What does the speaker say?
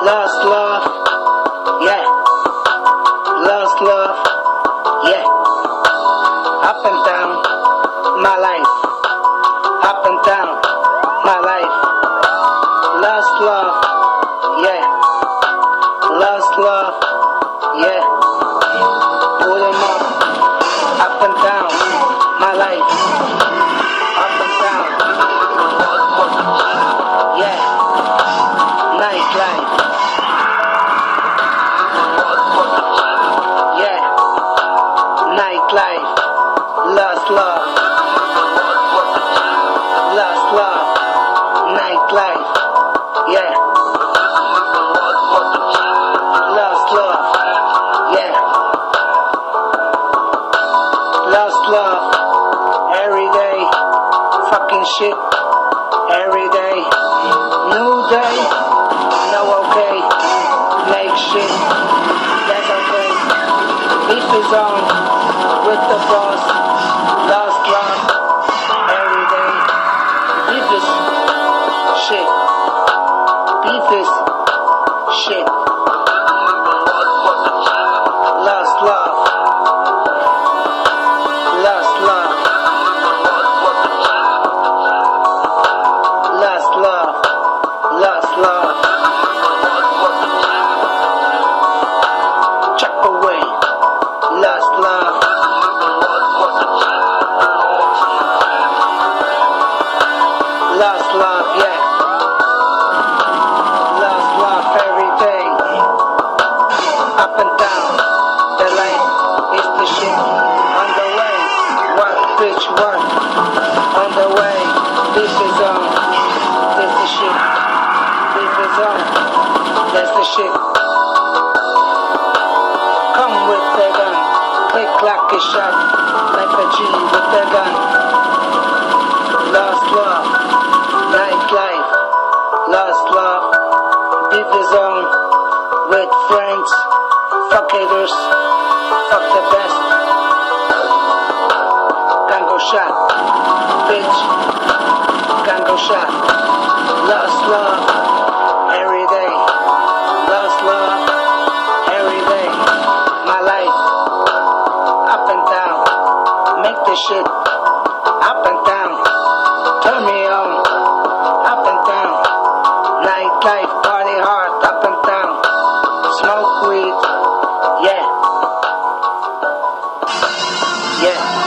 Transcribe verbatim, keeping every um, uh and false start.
Lost love, yeah. Lost love, yeah. Up and down, my life. Up and down, my life. Lost love, yeah. Lost love, yeah. Put 'em up, up and down, my life. Up and down, yeah. Nightlife. Yeah, nightlife, lost love, lost love, nightlife, yeah, lost love, yeah, lost love, every day, fucking shit, every day, new day, no okay, make shit, that's okay. Beef is on with the boss. Lost love every day. Beef is shit. Beef is shit. Lost love. Lost love. Lost love. Lost love. Chuck away. Lost love. Lost love, yeah. Lost love every day. Up and down. The light is the shit. On the way. What, bitch, what? On the way. This is on. This the shit. This is on. That's the shit. Come with the gun. Click like a shot. Like a G with the gun. Lost love. Nightlife. Lost love. Beef is on. With friends. Fuck haters. Fuck the best. Gango shot. Bitch. Gango shot. Lost love. Every day. Lost love. Every day. My life. Up and down. Make the shit. Up and down. Turn me on. Up and down. Nightlife. Party hard. Up and down. Smoke weed. Yeah. Yeah.